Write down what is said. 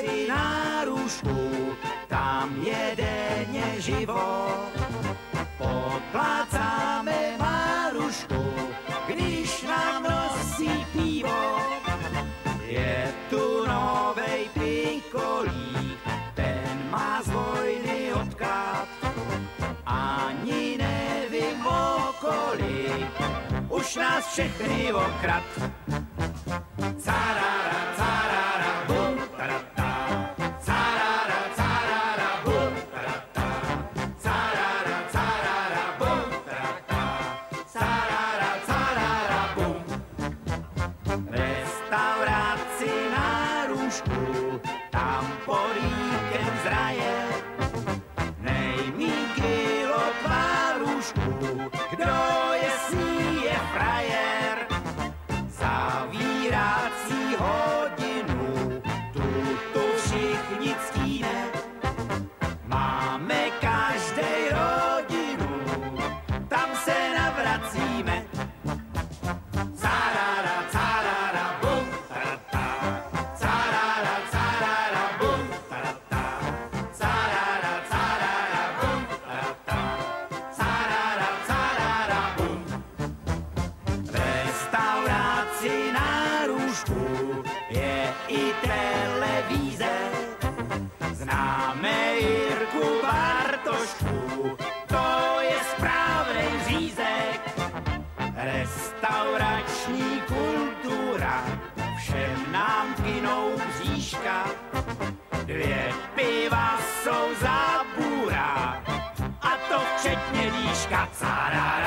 práci na růžku, tam je denně život. Podplácáme Marušku, když nám nosí pivo. Je tu novej pinkolík, ten má z vojny odklad. Ani nevím o kolik, už nás všechny okrad. Carara, carara, bum, tarata. Carara, carara, bum, tarata. Carara, carara, bum, tarata. Carara, carara, bum. Restauraci na růžku, tam políkem zraje. Nejmín kilo tvárušku, kdo je s ní je frajer. Zavírací hodinu, tu všichni ctíme. Máme každej rodinu, tam se navracíme. Carara, carara, bum, tarata. Carara, carara, bum, tarata. Carara, carara, bum, tarata. Carara, carara, bum. Restauraci na růžku je i televize. Známe Jirku Bartošku, to je správnej řízek. Restaurační kultura, všem nám kynou bříška. 2 piva jsou za bůra, a to včetně líška. Carara,